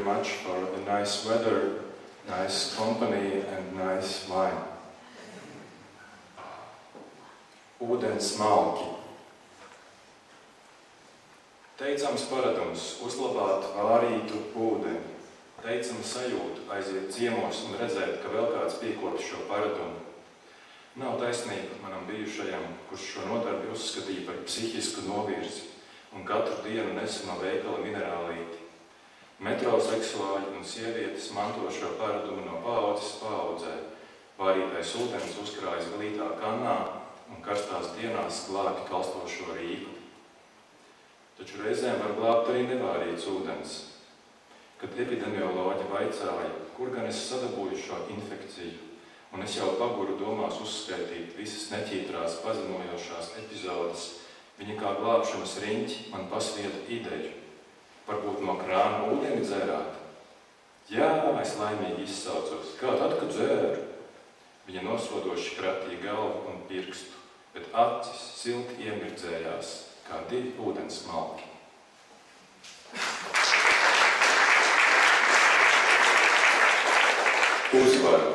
much for the nice weather, nice company and nice wine. Ūdens smalki. Teicams paradums uzglabāt vārītu ūdeni. Teicama sajūta aiziet ciemos un redzēt, ka vēl kāds piekopj šo paradumu. Nav taisnība manam bijušajam, kurš šo nodarbi uzskatīja par psihisku novirzi un katru dienu nesa no veikala minerālīti. Metroseksuāļi un sievietes manto šo paradumu no paaudzes paaudzē. Vārītais ūdens uzkrājas glītā kannā un karstās dienās glābj kalstošo Rīgu. Taču reizēm var glābt arī nevārīts ūdens. Kad epidemioloģi vaicāja, kur gan es sadabūju šo infekciju, un es jau paguru domās uzskaitīt visas neķītrās pazemojošās epizodes, viņa kā glābšanas riņķi man pasvieda ideju. Varbūt no krāna ūdeni dzērāt? Jā, es laimīgi izsaucos. Kā tad, kad dzēru? Viņa nosodoši kratīja galvu un pirkstu, bet acis silti iemirdzējās, kā divi ūdens smalki. Uzvaru.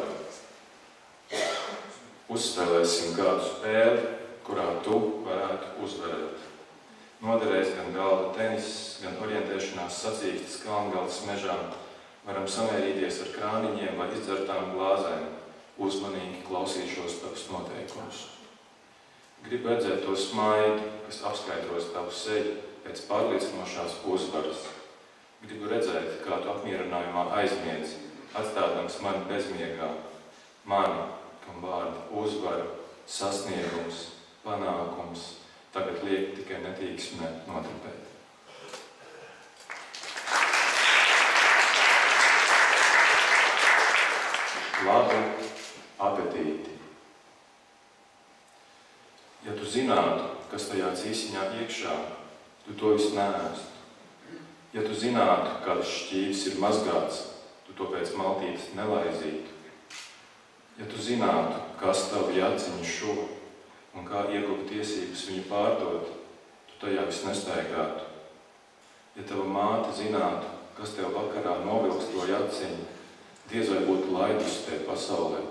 Uzspēlēsim kādu spēli, kurā tu varētu uzvarēt. Noderēs gan galda tenis, gan orientēšanās sacīkstes Kalngales mežā. Varam samērīties ar krāniņiem vai izdzertām glāzēm. Uzmanīgi klausīšos tavus noteikumus. Gribu redzēt to smaidu, kas apskaidros tavu seju pēc pārliecinošās uzvaras. Gribu redzēt, kā tu apmierinājumā aizmiedzi, atstādams mani bezmiegā. Mani, kam vārdi uzvara, sasniegums, panākums, tagad liek tikai netīksmē notripēt. Labu apetīti. Ja tu zinātu, kas tajā cīsiņā iekšā, tu to visu neēstu. Ja tu zinātu, kādas šķīvis ir mazgāts, tu to pēc maltītes nelaizītu. Ja tu zinātu, kas tavu jaciņu šo un kā ieguva tiesības viņu pārdot, tu tajā visu nestaigātu. Ja tava māte zinātu, kas tev vakarā novilks to jaciņu, diez vai būtu laidus tev pasaulē.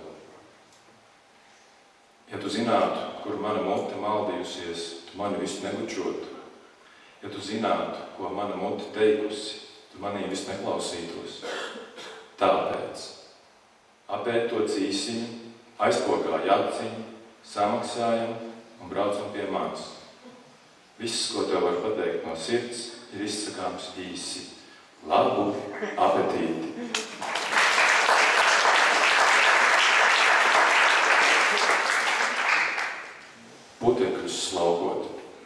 Ja tu zinātu, kur mana mute maldījusies, tu mani visu nebučotu. Ja tu zinātu, ko mana mute teikusi, tu manī visu neklausītos. Tāpēc apēd to cīsiņu, aizpogā jaciņu, samaksājam un braucam pie manis. Viss, ko tev var pateikt no sirds, ir izsakāms īsi. Labu apetīti! Putekļus slaukot.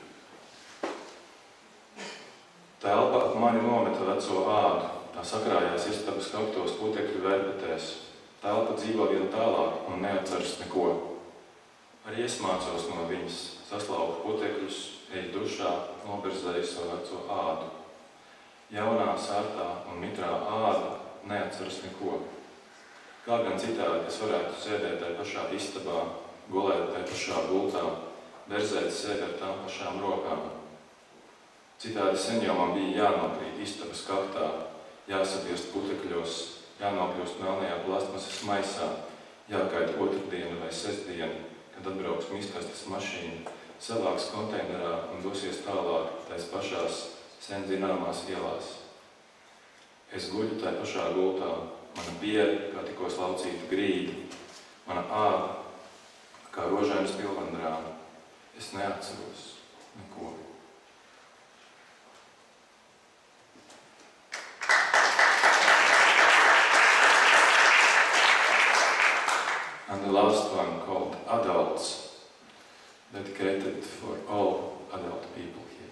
Telpa ap mani nometa veco ādu, tā sakrājās istabas kauktos putekļu verbetēs. Telpa dzīvo vien tālāk un neatceras neko. Arī es mācos no viņas, saslauku putekļus, eju dušā, noberzēju savu veco ādu. Jaunā, sārtā un mitrā āda neatceras neko. Kā gan citādi es varētu sēdēt tajā pašā istabā, gulēt tajā pašā gultā, verzēt sevi ar tām pašām rokām. Citādi sen jau man bija jānokrīt istabas kaktā, jāsabiest putekļos, jānokļūst melnajā plastmasas maisā, jākaita otrdiena vai sestdiena, kad atbrauks miskastes mašīna, savāks konteinerā un dosies tālāk tais pašās sen zināmās ielās. Es guļu tai pašā gultā, mana piere, kā tikko slaucīta grīda, mana āda, kā rožainas pilvendrāna. Es neatceros neko. And the last one called Adults, dedicated for all adult people here.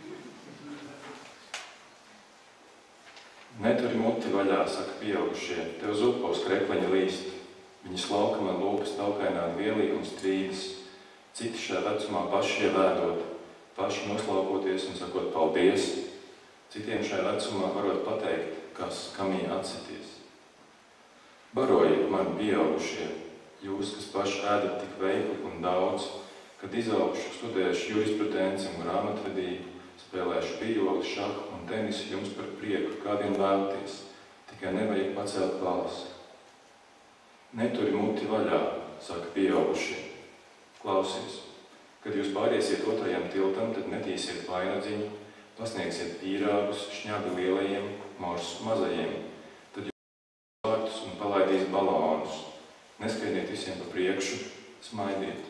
Neturi muti vaļā, saka pieaugušie, tev zupos krekleņa līst. Viņi slauka man lūpas taukaināt vielī un strīdas. Citi šajā vecumā paši ievēdot, paši noslaukoties un sakot paldies. Citiem šajā vecumā varot pateikt, kas kamī atsities. Barojiet mani pieaugušie, jūs, kas paši ēdat tik veikli un daudz, kad izaugšu, studēšu jurisprudenci un grāmatvedību, spēlēšu bijoli, šahu un tenisu jums par prieku, kādiem vēlaties. tikai nevajag pacelt balsi. Neturi muti vaļā, saka pieaugušie. Klausies, kad jūs pāriesiet otrajam tiltam, tad netīsiet vainadziņu, pasniegsiet pīrāgus, šņabi lielajiem, morsus mazajiem, tad jūs vārtus un palaidīs balonus. Neskrieniet visiem pa priekšu, smaidiet.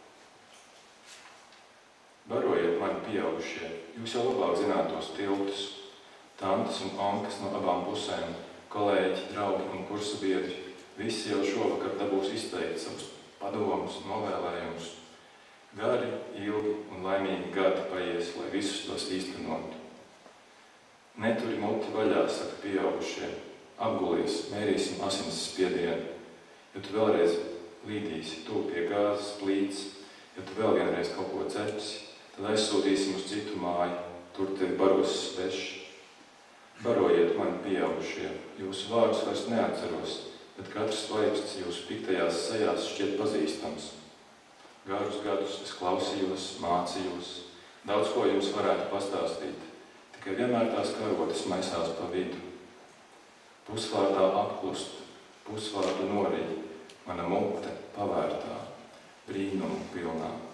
Barojiet mani pieaugušie, jūs jau labāk zināt tos tiltus, tantes un onkas no abām pusēm, kolēģi, draugi un kursa biedri. Visi jau šovakar dabūs izteikt savus padomus, novēlējumus. Gari, ilgi un laimīgi gadi paies, lai visus tos īstenotu. Neturi muti vaļā, saka pieaugušie. Apgulies, mērīsim asins spiedienu. Ja tu vēlreiz līdīsi tūp pie gāzes plīts, ja tu vēl vienreiz kaut ko cepsi, tad aizsūtīsim uz citu māju, tur tevi baros sveši. Barojiet mani pieaugušie, jūsu vārdus vairs neatceros, bet katrs vaipsts jūsu piktajās sejās šķiet pazīstams. Garus gadus es klausījos, mācījos, daudz ko jums varētu pastāstīt, tikai vienmēr tās karotes maisās pa vidu. Pusvārdā apklust, pusvārdu norīja, mana mute pavērtā, brīnumu pilnā.